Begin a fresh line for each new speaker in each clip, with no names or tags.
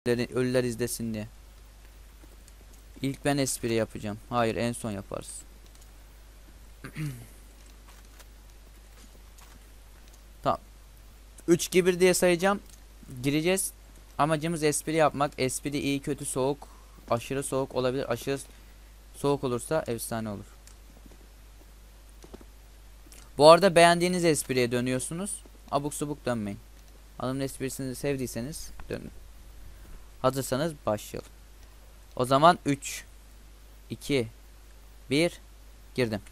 Ölüler izlesin diye. İlk ben espri yapacağım. Hayır, en son yaparız. 3 2 1 diye sayacağım. Gireceğiz. Amacımız espri yapmak. Espri iyi, kötü, soğuk. Aşırı soğuk olabilir. Aşırı soğuk olursa efsane olur. Bu arada beğendiğiniz espriye dönüyorsunuz. Abuk subuk dönmeyin. Hanımın esprisini sevdiyseniz dönün. Hazırsanız başlayalım. O zaman 3 2 1 girdim.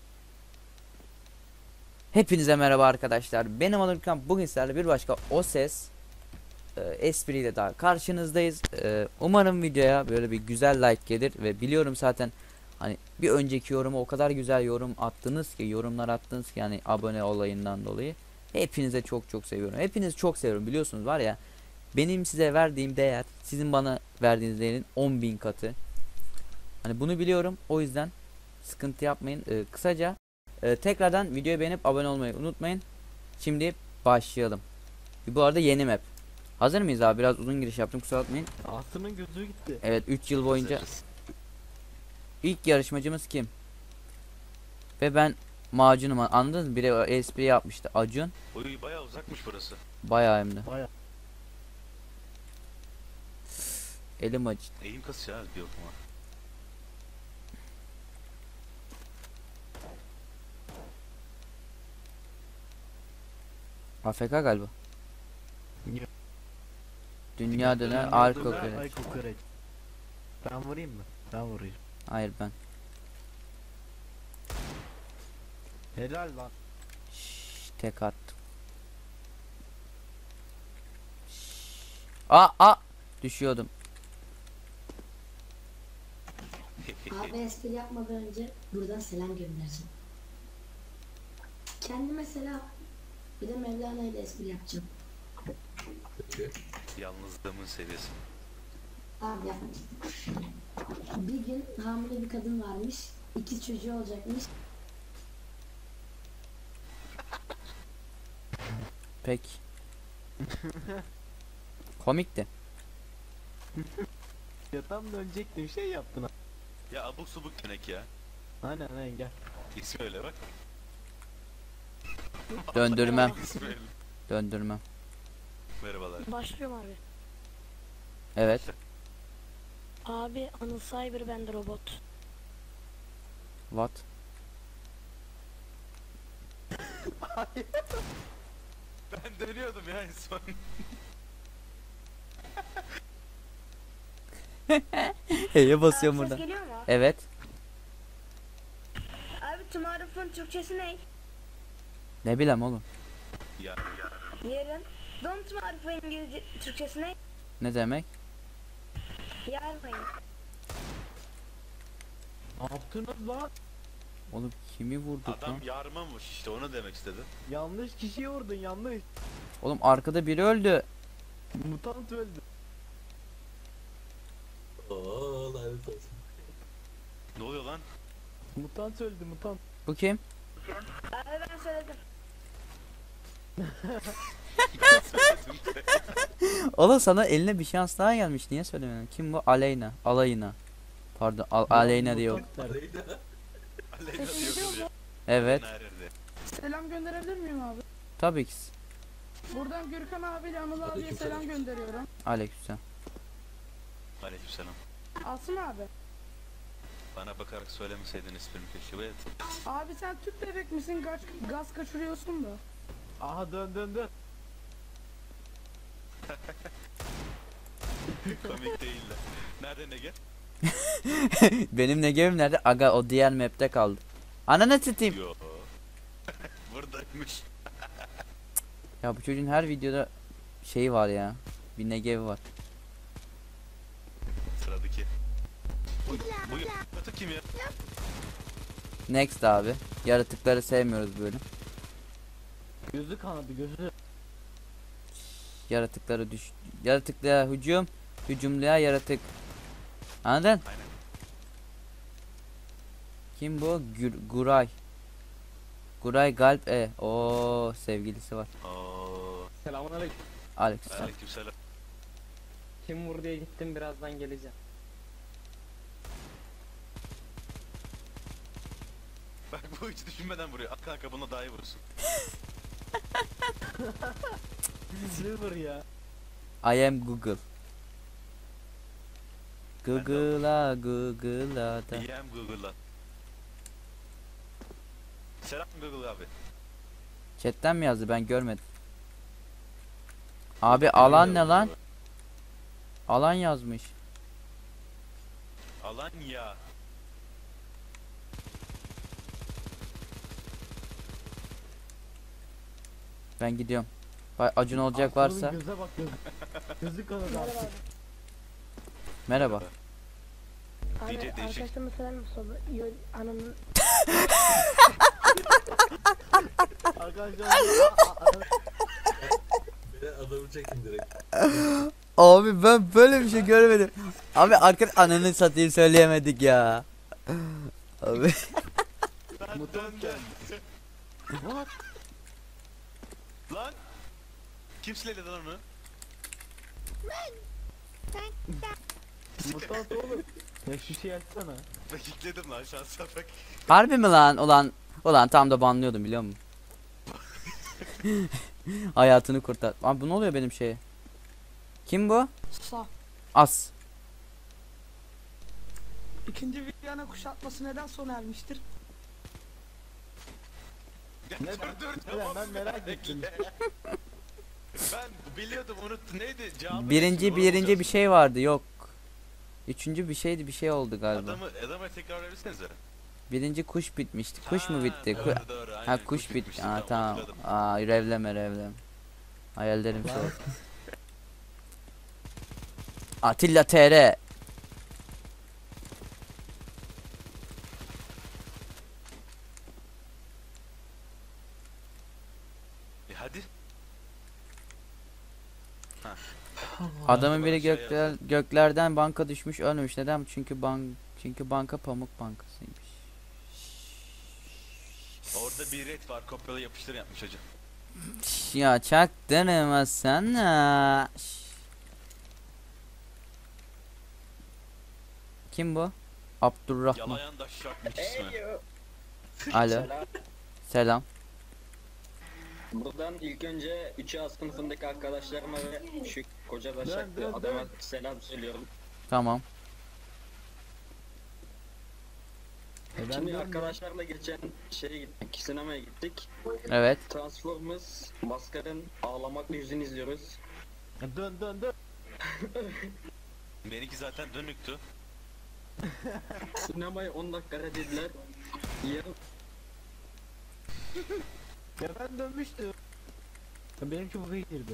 Hepinize merhaba arkadaşlar. Benim adım Kamp. Bugün sizlerle bir başka O Ses espriyle daha karşınızdayız. Umarım videoya böyle bir güzel like gelir ve biliyorum zaten hani bir önceki yoruma o kadar güzel yorum attınız ki, yorumlar attınız ki, yani abone olayından dolayı. Hepinize çok çok seviyorum. Hepinizi çok seviyorum, biliyorsunuz var ya. Benim size verdiğim değer sizin bana verdiğiniz değerin 10.000 katı. Hani bunu biliyorum. O yüzden sıkıntı yapmayın. Kısaca tekrardan videoyu beğenip abone olmayı unutmayın. Şimdi başlayalım. Bu arada yeni map. Hazır mıyız abi? Biraz uzun giriş yaptım, kusura bakmayın.
Aslı'nın gözü gitti.
Evet, 3 yıl boyunca. İlk yarışmacımız kim? Ve ben macunum, anladınız mı? Biri espri yapmıştı, Acun.
Oy bayağı uzakmış burası.
Bayağı hem de.
Bayağı.
Elim acı.
Eğim kasıyor bir okuma.
AFK galiba.
Yok.
Dünya döner ağır kokoreç.
Ay kokoreç. Ben vurayım mı? Ben vurayım.
Hayır, ben.
Helal lan.
Tek attım. Aa! Düşüyordum.
Abi espri yapmadan önce buradan selam göndereceğim. Kendi mesela bir de Mevlana ile espri yapacağım.
Yalnızlığımın seviyesi.
Abi ya. Bir gün hamile bir kadın varmış. 2 çocuğu olacakmış.
Pek. Komikti.
Ya tam dönecektim şey yaptın.
Ya abuk subuk denek ya.
Aynen gel.
İsmi öyle bak.
Döndürmem.
İsmi öyle.
Döndürmem.
Merhabalar.
Başlıyorum abi.
Evet.
Abi Anıl Cyber, ben de robot.
What?
Ben dönüyordum ya en son.
Heye basıyorum
Ses
burada.
geliyor mu?
Evet.
Abi Tomorrow'un Türkçesi ne?
Ne bileyim oğlum.
Ya
Yarın. Don't Tomorrow'un İngilizce Türkçesi ne?
Ne demek?
Yarmayın.
Ne yaptınız lan?
Oğlum kimi vurduk lan?
adam yarmamış işte, onu demek istedim.
Yanlış kişiyi vurdun, yanlış.
Oğlum arkada biri öldü.
Mutant öldü.
Ne oluyor lan?
Mutant öldü, mutant.
Bu kim?
Abi ben söyledim.
Oğlum sana eline bir şans daha gelmiş. Niye söylemiyorsun? Kim bu? Aleyna. Alayna. Pardon, Aleyna diyor.
Mutantlar.
Aleyna diyor kız ya.
Evet.
Nerede?
Selam gönderebilir miyim abi?
Tabii ki.
Buradan Gürkan abiyle Anıl abiye selam gönderiyorum.
Aleykümselam.
Aleykümselam.
Asım abi.
Bana bakarak söylemeseydin ismini keşke. Evet.
Abi sen tüp bebek misin? Gaz kaçırıyorsun da.
Aha dön.
Komik değiller. Nerede Nege?
Benim Negevim nerede? Aga, o diğer map'te kaldı. Ananı satayım.
Yo. Buradaymış.
Ya bu çocuğun her videoda şeyi var ya. Bir Negev var.
Sıradaki. Bu yaratık kim ya?
Next abi. Yaratıkları sevmiyoruz böyle.
Gözü kanadı, gözü.
Yaratıklara düş. Yaratıklara hücum. Hücumluya yaratık. Anladın?
Aynen.
Kim bu? Guray. Guray Galp o sevgilisi var.
Oo.
Selamünaleyküm.
Aleykümselam.
Aleykümselam.
Kim vur diye gittim, birazdan geleceğim.
Bak bu hiç düşünmeden vuruyor. At kanka buna daha iyi vurursun.
Silver ya.
I am Google. Google'a Google'a da.
İyiyim Google'la. Selam Google abi.
Chatten mi yazdı, ben görmedim. Abi alan ne lan? Alan yazmış.
Alanya.
Ben gidiyorum. Acun olacak
Aslanın
varsa.
Göze bak göz. Gözü kanadı artık.
Merhaba.
Abi
DJ değişik.
arkadaşlarıma selam mı sordu? Ananın
Arkadaşlar.
Adamı çekin direkt.
Abi ben böyle bir şey görmedim. Abi ananı satayım söyleyemedik ya. Abi.
Mutant geldi. What?
Lan. Kim siledi lan onu?
Mutant oğlum. Ya şu şey açsana.
Ben kilitledim lan şansa bak.
Harbi mi lan? Ulan tam da banlıyordum biliyor musun? Hayatını kurtar. Abi bu ne oluyor benim şeye? Kim bu?
Sağ.
As.
İkinci Viyana kuşatması neden sona ermiştir?
Neden?
Dur
Neden? Ben merak ettim.
Ben biliyordum unuttum. Neydi? Cevabı
Birinci bir şey vardı, yok. Üçüncü bir şeydi, bir şey oldu galiba.
Adamı tekrar verirsenize.
Birinci kuş bitmişti. Kuş mu
Ha,
bitti?
Doğru, aynen,
Ha kuş bitti.
bitmişti,
Aa tamam.
hatırladım.
Aa revleme. Hayallerim şey. Atilla TR.
Hadi.
Adamın biri
Aşağıya yazın.
göklerden banka düşmüş, ölmemiş. Neden? Çünkü banka pamuk bankasıymış.
Orada bir red var. Kopyala yapıştır yapmış hocam.
Ya çaktırmasana. Kim bu? Abdurrahman.
Yalayan da şartmış ismi.
Alo. Selam.
Buradan ilk önce 3A sınıfındaki arkadaşlarıma ve şu koca başaklı adama selam söylüyorum.
Tamam.
Şimdi arkadaşlarla geçen şeye gittik, sinemaya gittik.
Evet.
Transformers, Maskar'ın ağlamaklı yüzünü izliyoruz.
Dön.
Benimki zaten dönüktü.
Sinemaya 10 dakika dediler. Yarım
Ya ben dönmüştüm. Ya benimki buraya girdi.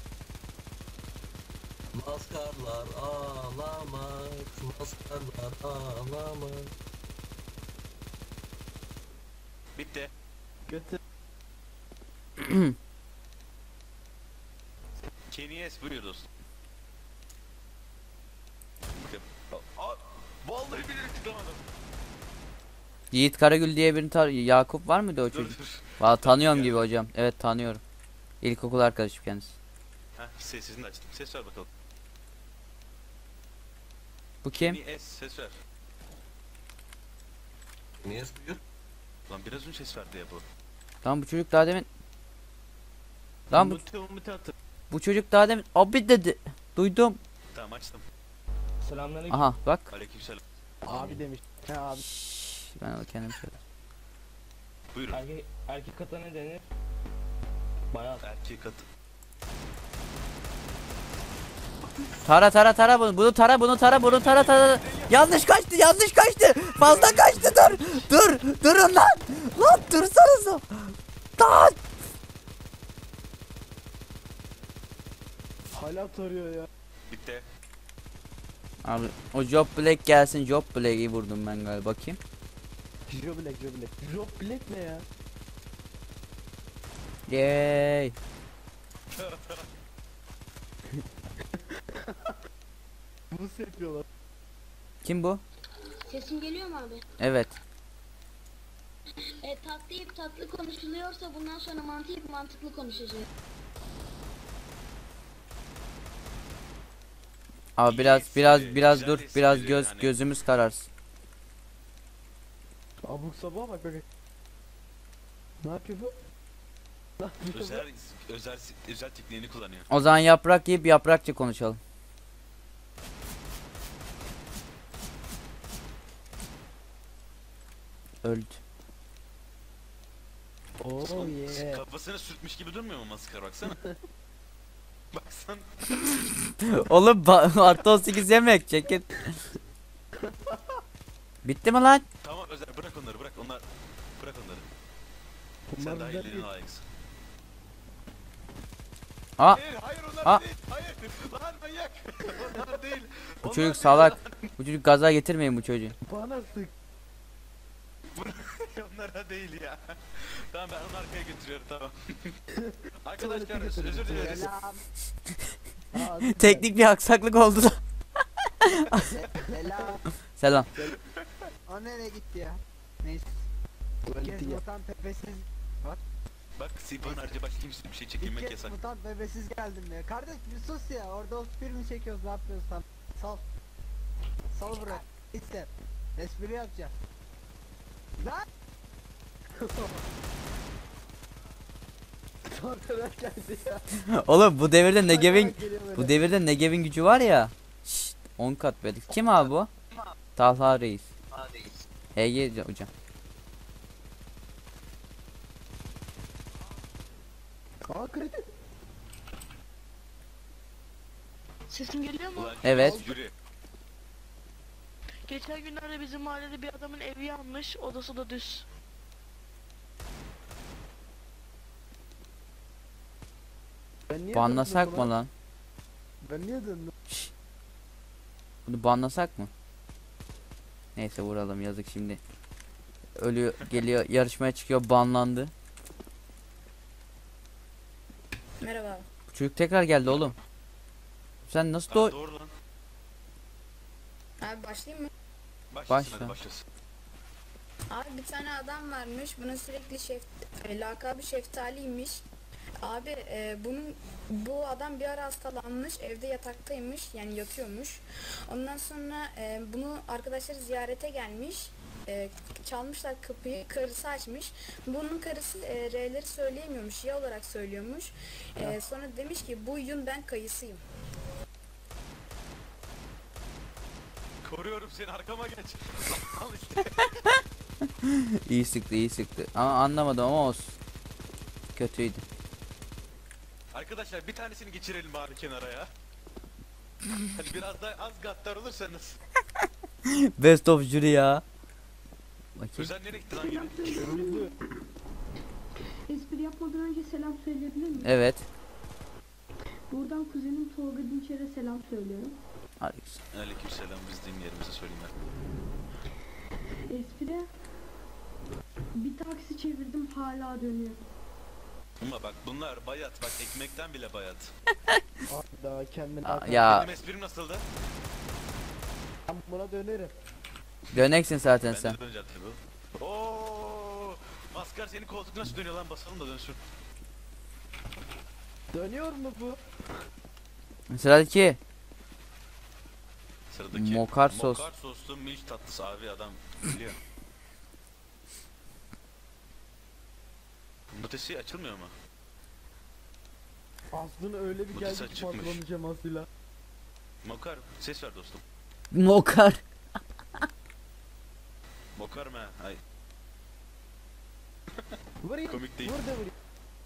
Maskarlar ağlamaz. Maskarlar ağlamaz.
Bitti.
Götür.
Kenny S buyur dostum. Aa, vallahi bilerek tutamadım.
Yiğit Karagül diye birini Yakup var mıydı o
Dur
çocuk?
dur.
Valla tanıyorum
Gel.
gibi hocam. Evet tanıyorum. İlkokul arkadaşım kendisi.
Heh sesini de açtım. Ses ver bakalım.
Bu kim?
Kenny S ses ver.
Niye buyur?
Lan biraz önce ses verdi ya bu.
Lan bu çocuk daha demin. Lan
Mutant.
bu çocuk daha demin abi dedi. Duydum.
Tamam açtım.
selamünaleyküm.
Aha bak.
Aleykümselam.
Abi demiş. He abi.
Şşş, ben onu kendim söyledim.
Buyurun.
Erkek ata ne denir? Bayağı.
Erkek atı.
Tara bunu tara. Yanlış kaçtı. Fazla kaçtı, durun lan. Lan dursanıza. Lan.
Hala tarıyor ya.
Bitti.
Abi o Job Black gelsin. Job Black'i vurdum ben galiba, bakayım.
Joe Black. Joe Black ne ya?
Yay.
Buz yapıyorlar.
Kim bu?
Sesim geliyor mu abi?
Evet.
Tatlı yiyip tatlı konuşuluyorsa bundan sonra mantı yiyip mantıklı konuşacağız.
Abi biraz
Güzel
dur,
espri,
biraz
hani-
gözümüz kararsın.
Abuk sabaha bak bak. Ne yapıyor bu? Ne yapıyor bu?
Özel tekniğini kullanıyor.
O zaman yaprak yiyip yaprakça konuşalım. Öldü.
Oh yeah.
Kafasını sürtmüş gibi durmuyor mu maskara, baksana. Baksan.
Oğlum artı 18 yemek çekin. Bitti mi lan?
Tamam Özer, bırak onları, bırak onları.
Bunlar
Sen daha
güzel
iyiliğine
değil.
layıksın.
Aa,
Hayır onlar
Aa.
değil. Hayır. Lan manyak. Onlar değil.
bu
Onlar
çocuk
değil
salak.
lan.
Bu çocuk gaza getirmeyin bu çocuğu.
Bana sık.
Onlara değil ya. Tamam, ben onu arkaya götürüyorum, tamam. Arkadaşlar özür dileriz.
Selam. Aa, süper.
Teknik bir aksaklık oldu da.
Selam.
Selam.
O nereye gitti ya? Neyse. İlk
Tuvalete
kez
gel.
mutant bebesiz.
Bak Sipan harcı başka kimse bir şey
İlk
çekilmek
kez
yasak.
mutant bebesiz geldim ya. Kardeş bir sus ya. Orada o mi çekiyoruz, ne yapıyoruz tam. Sal. Sal bırak. İster. Espri yapacağım. Lan.
Sonradan geldi ya.
Oğlum bu devirde Negev'in
Bak, geliyor böyle.
bu devirde Negev'in gücü var ya. Şşt, 10 kat verdik. Kim abi bu? Talha Reis. HG hocam.
Aa kritik.
Sesim geliyor mu?
Ulan,
Evet.
Yürü.
Geçen günlerde bizim mahallede bir adamın evi yanmış, odası da düz.
Ben niye
Banlasak
döndüm
mı
buna?
lan?
Ben niye döndüm?
Bunu banlasak mı? Neyse vuralım, yazık şimdi. Ölüyor, geliyor, yarışmaya çıkıyor, banlandı.
Merhaba.
Bu çocuk tekrar geldi oğlum. Sen nasıl
Ha,
doğ...
doğru lan.
Abi başlayayım mı?
Başlasın,
Başla.
hadi başlasın.
Abi bir tane adam varmış. Buna sürekli lakabı Şeftali'ymiş. Abi bu adam bir ara hastalanmış. Evde yataktaymış. Yani yatıyormuş. Ondan sonra bunu arkadaşları ziyarete gelmiş. Çalmışlar kapıyı. Karısı açmış. Bunun karısı R'leri söyleyemiyormuş. Y olarak söylüyormuş. Sonra demiş ki bu yün ben kayısıyım.
Koruyorum seni, arkama geç. Al işte.
İyi sıktı, iyi sıktı. Ama anlamadım ama olsun. Kötüydü.
Arkadaşlar bir tanesini geçirelim bari kenara ya. Hadi biraz daha az gaddar olursanız.
Best of jury ya. Bakayım.
Özer nereye gitti lan yine?
Espri yapmadan önce selam söyleyebilir miyim?
Evet.
Buradan kuzenim Tolga Dinçer'e selam söylüyorum.
Alex.
Aleykümselam, biz deyim yerimize söyleyeyim ben.
Espri bir taksi çevirdim, hala dönüyor.
Ama bak bunlar bayat, bak ekmekten bile bayat.
Abi daha kendini
Aa,
atar.
ya
Benim esprim nasıldı?
Ben buna dönerim.
döneksin zaten
Ben
sen.
de döneceğim tabi. Ooo! Maskar senin koltuk nasıl dönüyor lan, basalım da dönsün.
Dönüyor mu bu?
Sıradaki.
Sıradaki.
Mokar sos.
Mokar soslu milk tatlısı abi, adam biliyor. Mutesi açılmıyor mu?
Aslında öyle bir
Bu
geldi
kısa
ki
çıkmış.
patlamayacağım aslıyla.
Mokar ses ver dostum.
Mokar.
Mokar mı? Ay
Vurayım.
komik değil.
Vur da vurayım.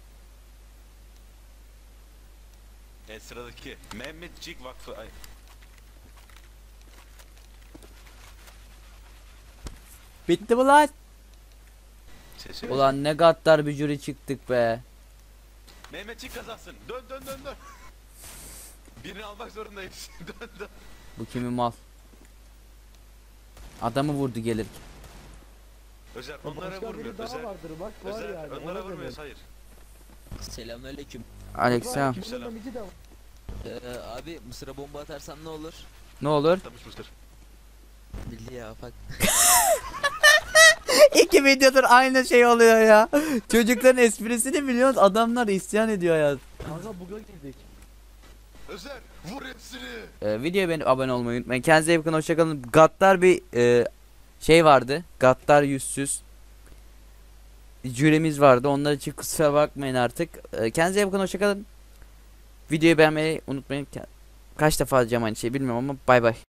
Sıradaki Mehmetçik Vakfı. Ay.
Bitti mi lan?
Sesi.
Ulan ne gaddar bir jury çıktık be.
Mehmetçik kazansın. Dön dön dön dön. Birini almak zorundayız. Dön dön.
Bu kimin mal? Adamı vurdu gelirken.
Özer onlara
Başka
vurmuyor.
biri daha
Özer.
vardır bak var
Özer
yani.
onlara
ona
vurmuyoruz,
dönerim.
hayır.
Selamünaleyküm.
Aleykümselam.
Var, kimin amici de var.
Abi Mısır'a bomba atarsam ne olur?
Ne olur?
Tamış mısır.
Bildi ya bak.
İki videodur aynı şey oluyor ya. Çocukların esprisini biliyoruz, adamlar isyan ediyor ya.
Kanka buga girdik.
Özer vur hepsini.
Videoya beğenip abone olmayı unutmayın. Kendinize iyi bakın, hoşçakalın. Gattar bir şey vardı. Gattar yüzsüz jürimiz vardı. Onlar için kusura bakmayın artık. Kendinize iyi bakın, hoşçakalın. Videoyu beğenmeyi unutmayın. Kaç defa diyeceğim aynı şeyi bilmiyorum ama bay bay.